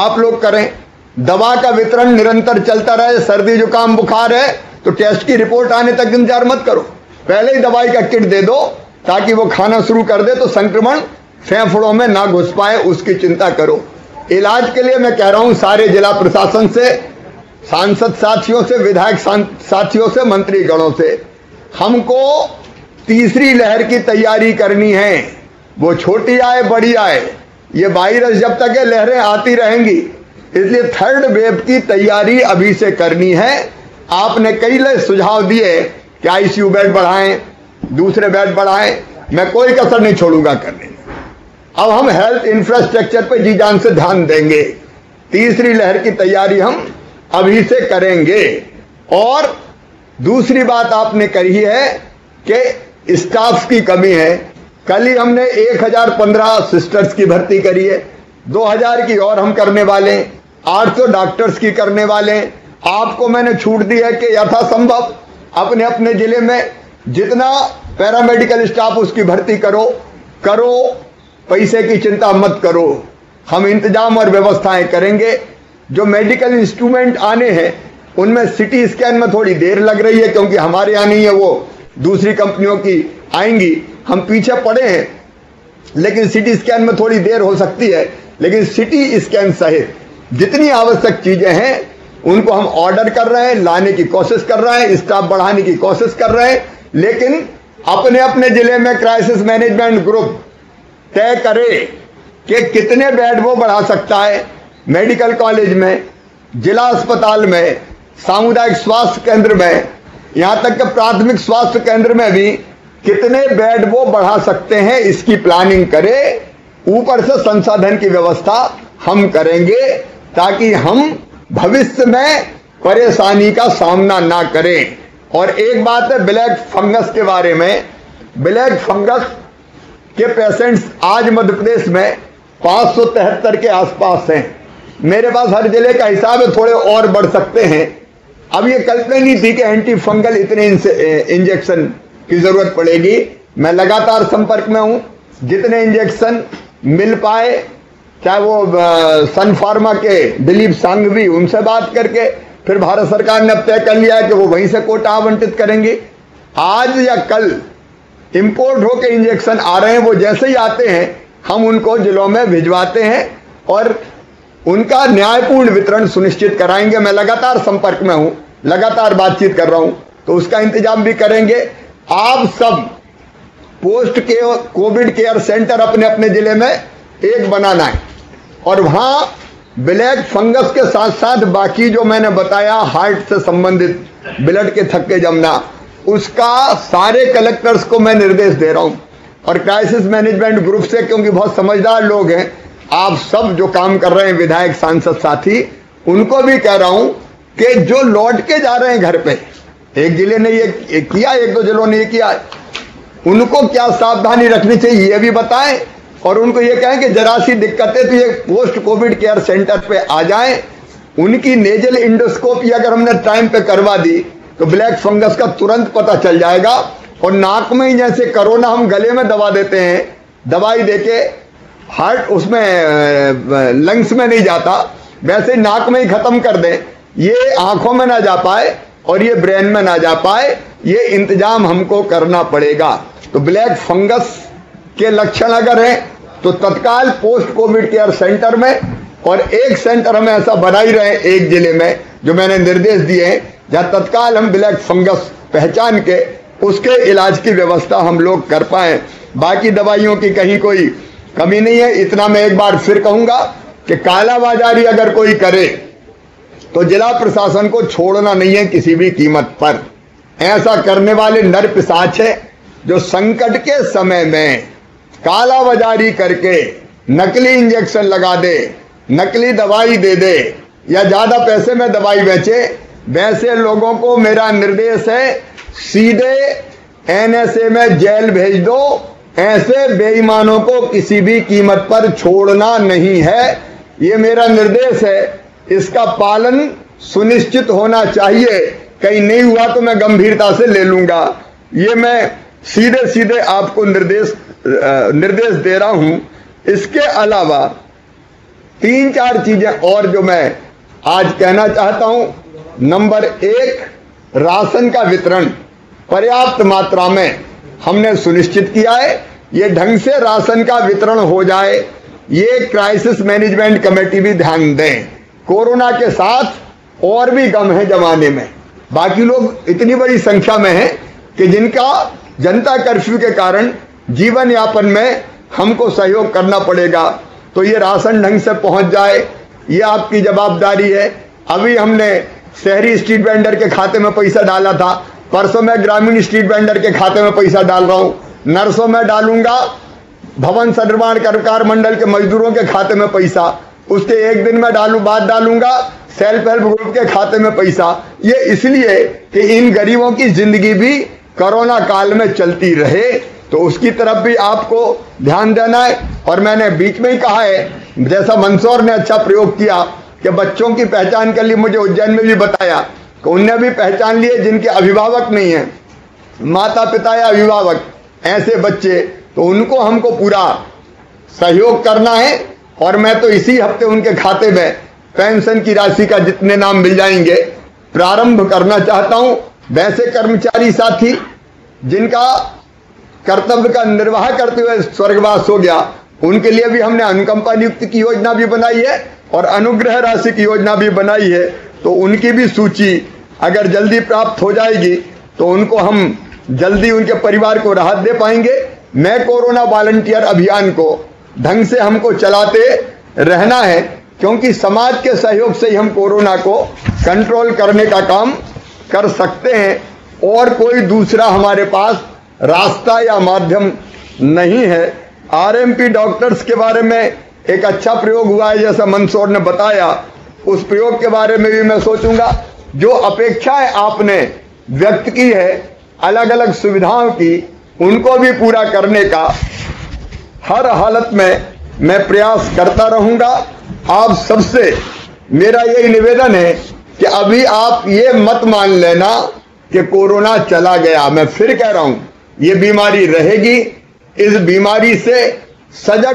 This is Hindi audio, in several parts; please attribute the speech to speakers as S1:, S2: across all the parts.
S1: आप लोग करें। दवा का वितरण निरंतर चलता रहे। सर्दी जुकाम बुखार है तो टेस्ट की रिपोर्ट आने तक इंतजार मत करो, पहले ही दवाई का किट दे दो ताकि वो खाना शुरू कर दे तो संक्रमण फेफड़ों में ना घुस पाए, उसकी चिंता करो। इलाज के लिए मैं कह रहा हूं सारे जिला प्रशासन से, सांसद साथियों से, विधायक साथियों से, मंत्रीगणों से, हमको तीसरी लहर की तैयारी करनी है। वो छोटी आए बड़ी आए, ये वायरस जब तक है लहरें आती रहेंगी, इसलिए थर्ड वेव की तैयारी अभी से करनी है। आपने कई सुझाव दिए कि आईसीयू बेड बढ़ाएं, दूसरे बेड बढ़ाएं, मैं कोई कसर नहीं छोड़ूंगा करने में। अब हम हेल्थ इंफ्रास्ट्रक्चर पे जी जान से ध्यान देंगे। तीसरी लहर की तैयारी हम अभी से करेंगे। और दूसरी बात आपने कही है कि स्टाफ की कमी है। कल ही हमने 1015 सिस्टर्स की भर्ती करी है, 2000 की और हम करने वाले, 800 डॉक्टर्स की करने वाले। आपको मैंने छूट दी है कि यथासंभव अपने अपने जिले में जितना पैरामेडिकल स्टाफ उसकी भर्ती करो, पैसे की चिंता मत करो, हम इंतजाम और व्यवस्थाएं करेंगे। जो मेडिकल इंस्ट्रूमेंट आने हैं उनमें सिटी स्कैन में थोड़ी देर लग रही है क्योंकि हमारे यहाँ नहीं है, वो दूसरी कंपनियों की आएंगी, हम पीछे पड़े हैं, लेकिन सिटी स्कैन में थोड़ी देर हो सकती है। लेकिन सिटी स्कैन सहित जितनी आवश्यक चीजें हैं उनको हम ऑर्डर कर रहे हैं, लाने की कोशिश कर रहे हैं, स्टाफ बढ़ाने की कोशिश कर रहे हैं। लेकिन अपने अपने जिले में क्राइसिस मैनेजमेंट ग्रुप तय करे कि कितने बेड वो बढ़ा सकता है। मेडिकल कॉलेज में, जिला अस्पताल में, सामुदायिक स्वास्थ्य केंद्र में, यहां तक कि प्राथमिक स्वास्थ्य केंद्र में भी कितने बेड वो बढ़ा सकते हैं, इसकी प्लानिंग करे। ऊपर से संसाधन की व्यवस्था हम करेंगे ताकि हम भविष्य में परेशानी का सामना ना करें। और एक बात है ब्लैक फंगस के बारे में, ब्लैक फंगस के पेशेंट्स आज मध्य प्रदेश में 573 के आसपास हैं। मेरे पास हर जिले का हिसाब है, थोड़े और बढ़ सकते हैं। अब ये कल्पना नहीं थी कि एंटी फंगल इतने इंजेक्शन की जरूरत पड़ेगी। मैं लगातार संपर्क में हूं, जितने इंजेक्शन मिल पाए, चाहे वो सन फार्मा के दिलीप सांघवी, उनसे बात करके फिर भारत सरकार ने अब तय कर लिया है कि वो वहीं से कोटा आवंटित करेंगे। आज या कल इंपोर्ट होकर इंजेक्शन आ रहे हैं, वो जैसे ही आते हैं हम उनको जिलों में भिजवाते हैं और उनका न्यायपूर्ण वितरण सुनिश्चित कराएंगे। मैं लगातार संपर्क में हूं, लगातार बातचीत कर रहा हूं, तो उसका इंतजाम भी करेंगे। आप सब पोस्ट के कोविड केयर सेंटर अपने अपने जिले में एक बनाना है और वहां ब्लैक फंगस के साथ साथ बाकी जो मैंने बताया हार्ट से संबंधित ब्लड के थक्के जमना, उसका सारे कलेक्टर्स को मैं निर्देश दे रहा हूं। और क्राइसिस मैनेजमेंट ग्रुप से, क्योंकि बहुत समझदार लोग हैं, आप सब जो काम कर रहे हैं विधायक सांसद साथी, उनको भी कह रहा हूं कि जो लौट के जा रहे हैं घर पे, एक जिले ने ये किया, एक दो जिलों ने ये किया, उनको क्या सावधानी रखनी चाहिए ये भी बताएं। और उनको ये कहें कि जरा सी दिक्कतें तो ये पोस्ट कोविड केयर सेंटर पे आ जाएं। उनकी नेजल इंडोस्कोपी अगर हमने टाइम पे करवा दी तो ब्लैक फंगस का तुरंत पता चल जाएगा। और नाक में ही जैसे कोरोना हम गले में दबा देते हैं, दवाई देके हार्ट उसमें लंग्स में नहीं जाता, वैसे नाक में ही खत्म कर दें, ये आंखों में ना जा पाए और ये ब्रेन में ना जा पाए, ये इंतजाम हमको करना पड़ेगा। तो ब्लैक फंगस के लक्षण अगर हैं तो तत्काल पोस्ट कोविड केयर सेंटर में, और एक सेंटर हमें ऐसा बना ही रहे एक जिले में जो मैंने निर्देश दिए हैं, जहां तत्काल हम ब्लैक फंगस पहचान के उसके इलाज की व्यवस्था हम लोग कर पाए। बाकी दवाइयों की कहीं कोई कमी नहीं है। इतना मैं एक बार फिर कहूंगा कि कालाबाजारी अगर कोई करे तो जिला प्रशासन को छोड़ना नहीं है किसी भी कीमत पर। ऐसा करने वाले नर पिशाच है जो संकट के समय में कालाबाजारी करके नकली इंजेक्शन लगा दे, नकली दवाई दे दे या ज्यादा पैसे में दवाई बेचे, वैसे लोगों को मेरा निर्देश है सीधे एनएसए में जेल भेज दो। ऐसे बेईमानों को किसी भी कीमत पर छोड़ना नहीं है, ये मेरा निर्देश है। इसका पालन सुनिश्चित होना चाहिए। कहीं नहीं हुआ तो मैं गंभीरता से ले लूंगा। ये मैं सीधे सीधे आपको निर्देश दे रहा हूं। इसके अलावा 3-4 चीजें और जो मैं आज कहना चाहता हूं। नंबर 1, राशन का वितरण पर्याप्त मात्रा में हमने सुनिश्चित किया है। ये ढंग से राशन का वितरण हो जाए, ये क्राइसिस मैनेजमेंट कमेटी भी ध्यान दें। कोरोना के साथ और भी गम है जमाने में, बाकी लोग इतनी बड़ी संख्या में हैं कि जिनका जनता कर्फ्यू के कारण जीवन यापन में हमको सहयोग करना पड़ेगा। तो ये राशन ढंग से पहुंच जाए, ये आपकी जवाबदारी है। अभी हमने शहरी स्ट्रीट वेंडर के खाते में पैसा डाला था, परसों मैं ग्रामीण स्ट्रीट वेंडर के खाते में पैसा डाल रहा हूं, नरसों में डालूंगा भवन निर्माण कर्मकार मंडल के मजदूरों के खाते में पैसा, उसके एक दिन में बाद डालूंगा सेल्फ हेल्प ग्रुप के खाते में पैसा। ये इसलिए कि इन गरीबों की जिंदगी भी कोरोना काल में चलती रहे, तो उसकी तरफ भी आपको ध्यान देना है। और मैंने बीच में ही कहा है, जैसा मंदसौर ने अच्छा प्रयोग किया कि बच्चों की पहचान के लिए मुझे उज्जैन में भी बताया कि उनने भी पहचान लिए जिनके अभिभावक नहीं है, माता पिता या अभिभावक, ऐसे बच्चे, तो उनको हमको पूरा सहयोग करना है। और मैं तो इसी हफ्ते उनके खाते में पेंशन की राशि का जितने नाम मिल जाएंगे प्रारंभ करना चाहता हूं। वैसे कर्मचारी साथी जिनका कर्तव्य का निर्वाह करते हुए स्वर्गवास हो गया, उनके लिए भी हमने अनुकंपा नियुक्ति की योजना भी बनाई है और अनुग्रह राशि की योजना भी बनाई है। तो उनकी भी सूची अगर जल्दी प्राप्त हो जाएगी तो उनको हम जल्दी उनके परिवार को राहत दे पाएंगे। मैं कोरोना वॉलंटियर अभियान को ढंग से हमको चलाते रहना है, क्योंकि समाज के सहयोग से ही हम कोरोना को कंट्रोल करने का काम कर सकते हैं और कोई दूसरा हमारे पास रास्ता या माध्यम नहीं है। आरएमपी डॉक्टर्स के बारे में एक अच्छा प्रयोग हुआ है, जैसा मंदसौर ने बताया, उस प्रयोग के बारे में भी मैं सोचूंगा। जो अपेक्षाएं आपने व्यक्त की है अलग अलग सुविधाओं की, उनको भी पूरा करने का हर हालत में मैं प्रयास करता रहूंगा। आप सबसे मेरा यही निवेदन है कि अभी आप ये मत मान लेना कि कोरोना चला गया। मैं फिर कह रहा हूं, ये बीमारी रहेगी। इस बीमारी से सजग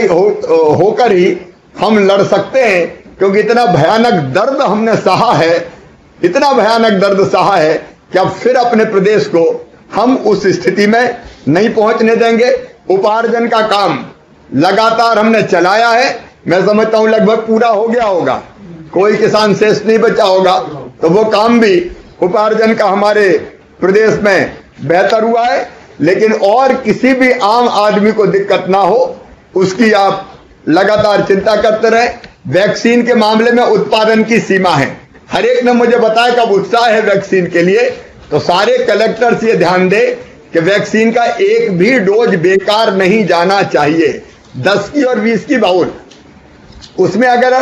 S1: होकर ही हम लड़ सकते हैं, क्योंकि इतना भयानक दर्द हमने सहा है, इतना भयानक दर्द सहा है कि अब फिर अपने प्रदेश को हम उस स्थिति में नहीं पहुंचने देंगे। उपार्जन का काम लगातार हमने चलाया है, मैं समझता हूं लगभग पूरा हो गया होगा, कोई किसान शेष नहीं बचा होगा। तो वो काम भी उपार्जन का हमारे प्रदेश में बेहतर हुआ है। लेकिन और किसी भी आम आदमी को दिक्कत ना हो, उसकी आप लगातार चिंता करते रहे। वैक्सीन के मामले में उत्पादन की सीमा है, हर एक ने मुझे बताया कब उत्साह है वैक्सीन के लिए। तो सारे कलेक्टर्स ये ध्यान दे कि वैक्सीन का एक भी डोज बेकार नहीं जाना चाहिए। 10 की और 20 की बाउल, उसमें अगर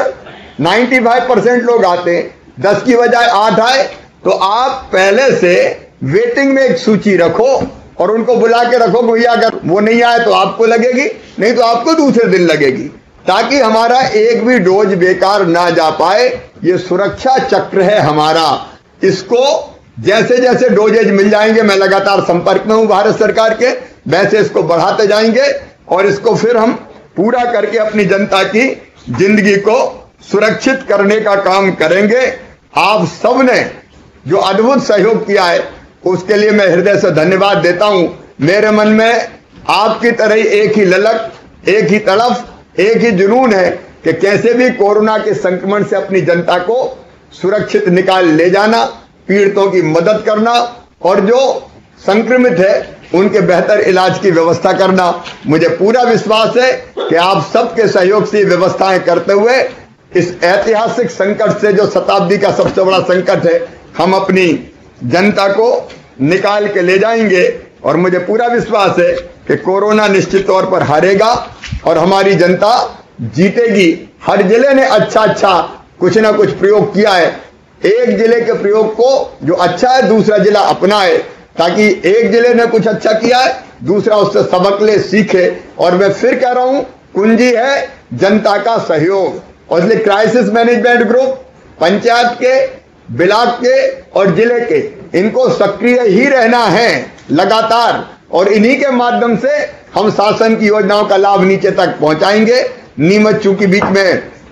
S1: 95% लोग आते, 10 की बजाय 8 आए, तो आप पहले से वेटिंग में एक सूची रखो और उनको बुला के रखो, भैया अगर वो नहीं आए तो आपको लगेगी, नहीं तो आपको दूसरे दिन लगेगी, ताकि हमारा एक भी डोज बेकार ना जा पाए। ये सुरक्षा चक्र है हमारा। इसको जैसे जैसे डोजेज मिल जाएंगे, मैं लगातार संपर्क में हूं भारत सरकार के, वैसे इसको बढ़ाते जाएंगे और इसको फिर हम पूरा करके अपनी जनता की जिंदगी को सुरक्षित करने का काम करेंगे। आप सबने जो अद्भुत सहयोग किया है उसके लिए मैं हृदय से धन्यवाद देता हूं। मेरे मन में आपकी तरह एक ही ललक, एक ही तड़फ, एक ही जुनून है कि कैसे भी कोरोना के संक्रमण से अपनी जनता को सुरक्षित निकाल ले जाना, पीड़ितों की मदद करना और जो संक्रमित है उनके बेहतर इलाज की व्यवस्था करना। मुझे पूरा विश्वास है कि आप सबके सहयोग से व्यवस्थाएं करते हुए इस ऐतिहासिक संकट से, जो शताब्दी का सबसे बड़ा संकट है, हम अपनी जनता को निकाल के ले जाएंगे। और मुझे पूरा विश्वास है कि कोरोना निश्चित तौर पर हारेगा और हमारी जनता जीतेगी। हर जिले ने अच्छा कुछ ना कुछ प्रयोग किया है। एक जिले के प्रयोग को जो अच्छा है दूसरा जिला अपनाए, ताकि एक जिले ने कुछ अच्छा किया है दूसरा उससे सबक ले, सीखे। और मैं फिर कह रहा हूं, कुंजी है जनता का सहयोग। और इसलिए क्राइसिस मैनेजमेंट ग्रुप पंचायत के, ब्लॉक के और जिले के, इनको सक्रिय ही रहना है लगातार, और इन्हीं के माध्यम से हम शासन की योजनाओं का लाभ नीचे तक पहुंचाएंगे। नीमच चूंकि बीच में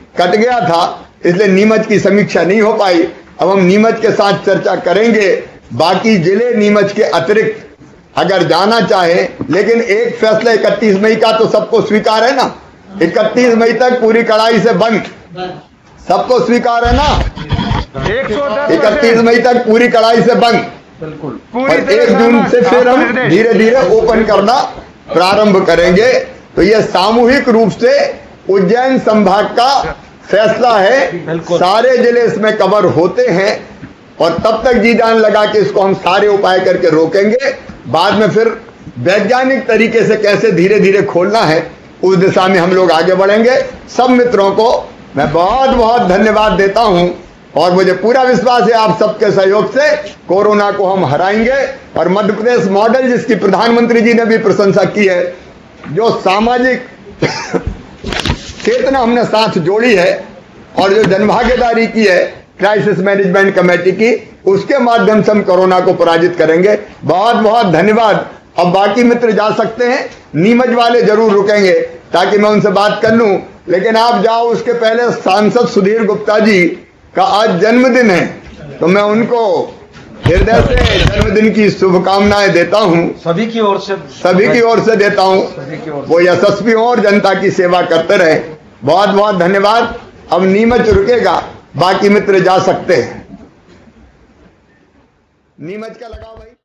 S1: कट गया था, इसलिए नीमच की समीक्षा नहीं हो पाई। अब हम नीमच के साथ चर्चा करेंगे। बाकी जिले नीमच के अतिरिक्त अगर जाना चाहे, लेकिन एक फैसला 31 मई का तो सबको स्वीकार है ना, 31 मई तक पूरी कड़ाई से बंद, सबको स्वीकार है ना, 31 मई तक पूरी कड़ाई से बंद,
S2: बिल्कुल।
S1: और 1 जून से फिर हम धीरे धीरे ओपन करना प्रारंभ करेंगे। तो यह सामूहिक रूप से उज्जैन संभाग का फैसला है। सारे जिले इसमें कवर होते हैं और तब तक जी जान लगा कि इसको हम सारे उपाय करके रोकेंगे। बाद में फिर वैज्ञानिक तरीके से कैसे धीरे धीरे खोलना है, उस दिशा में हम लोग आगे बढ़ेंगे। सब मित्रों को मैं बहुत बहुत धन्यवाद देता हूं और मुझे पूरा विश्वास है आप सबके सहयोग से कोरोना को हम हराएंगे। और मध्य प्रदेश मॉडल, जिसकी प्रधानमंत्री जी ने भी प्रशंसा की है, जो सामाजिक चेतना हमने साथ जोड़ी है और जो जनभागीदारी की है क्राइसिस मैनेजमेंट कमेटी की, उसके माध्यम से हम कोरोना को पराजित करेंगे। बहुत बहुत धन्यवाद। अब बाकी मित्र जा सकते हैं, नीमच वाले जरूर रुकेंगे ताकि मैं उनसे बात कर लूं, लेकिन आप जाओ उसके पहले सांसद सुधीर गुप्ता जी का आज जन्मदिन है, तो मैं उनको हृदय से जन्मदिन की शुभकामनाएं देता हूं।
S2: सभी की ओर से
S1: देता हूं। वो यशस्वी हो और जनता की सेवा करते रहे। बहुत बहुत धन्यवाद। अब नीमच रुकेगा, बाकी मित्र जा सकते हैं। नीमच का लगाओ भाई।